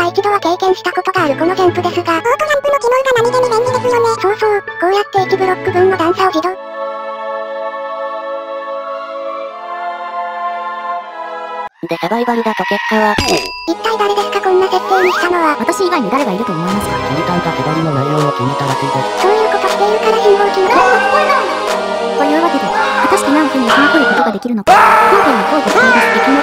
一度は経験したことがあるこのジャンプですが、オートランプの機能が何気に便利ですよね。そうそう、こうやって1ブロック分の段差を自動。 でサバイバルだと結果は、 一体誰ですかこんな設定にしたのは。 私以外に誰がいると思いますか？ キリタンが縛りの内容を決めたらしいです。 そういうことしているから信号機の。 というわけで、果たして何分に生き残ることができるのか、本編の方で追い出す敵の